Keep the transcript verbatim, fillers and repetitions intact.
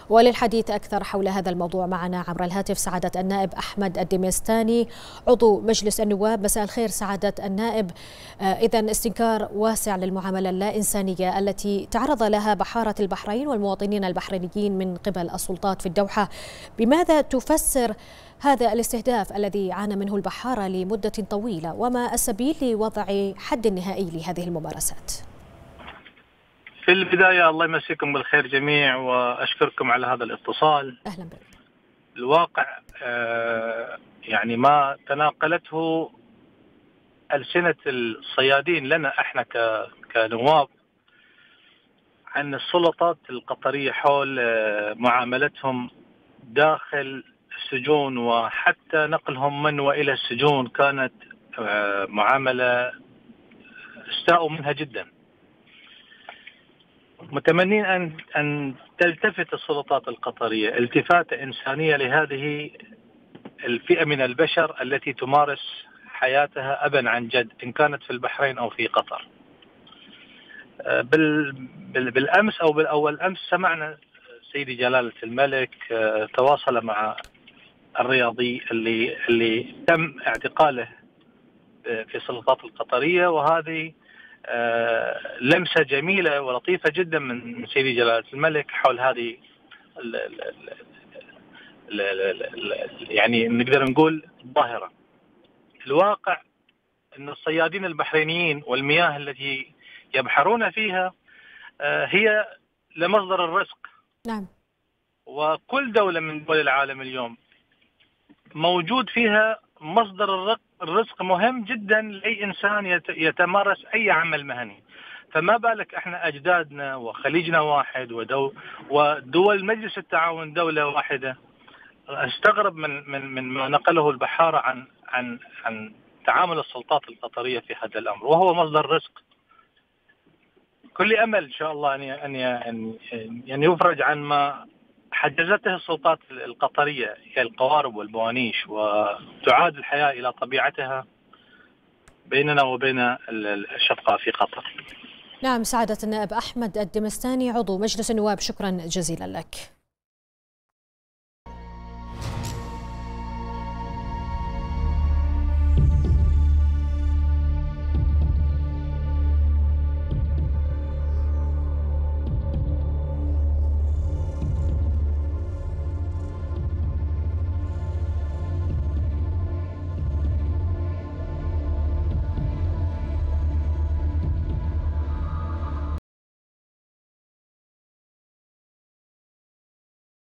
وللحديث أكثر حول هذا الموضوع معنا عبر الهاتف سعادة النائب أحمد الدمستاني عضو مجلس النواب. مساء الخير سعادة النائب. إذن استنكار واسع للمعاملة اللا إنسانية التي تعرض لها بحارة البحرين والمواطنين البحرينيين من قبل السلطات في الدوحة، بماذا تفسر هذا الاستهداف الذي عانى منه البحارة لمدة طويلة، وما السبيل لوضع حد نهائي لهذه الممارسات؟ في البداية الله يمسيكم بالخير جميع وأشكركم على هذا الاتصال. أهلا بك. الواقع آه يعني ما تناقلته ألسنة الصيادين لنا احنا كنواب عن السلطات القطرية حول آه معاملتهم داخل السجون، وحتى نقلهم من وإلى السجون كانت آه معاملة استاءوا منها جدا. متمنين أن أن تلتفت السلطات القطرية التفاتة إنسانية لهذه الفئة من البشر التي تمارس حياتها أبا عن جد، إن كانت في البحرين أو في قطر. بال بالأمس أو بالأول أمس سمعنا سيدي جلالة الملك تواصل مع الرياضي اللي اللي تم اعتقاله في السلطات القطرية، وهذه آه لمسة جميلة ولطيفة جدا من سيدي جلالة الملك حول هذه ال ال ال ال ال يعني نقدر نقول ظاهرة. الواقع أن الصيادين البحرينيين والمياه التي يبحرون فيها آه هي لمصدر الرزق. نعم. وكل دولة من دول العالم اليوم موجود فيها مصدر الرزق مهم جدا لأي إنسان يتمارس أي عمل مهني، فما بالك احنا أجدادنا وخليجنا واحد ودو ودول مجلس التعاون دولة واحدة. استغرب من من من ما نقله البحارة عن عن عن تعامل السلطات القطرية في هذا الأمر، وهو مصدر رزق. كل أمل إن شاء الله أن أن أن يفرج عن ما حجزته السلطات القطرية كالقوارب والبوانيش، وتعاد الحياة إلى طبيعتها بيننا وبين الأشقاء في قطر. نعم سعادة النائب أحمد الدمستاني عضو مجلس النواب، شكرا جزيلا لك.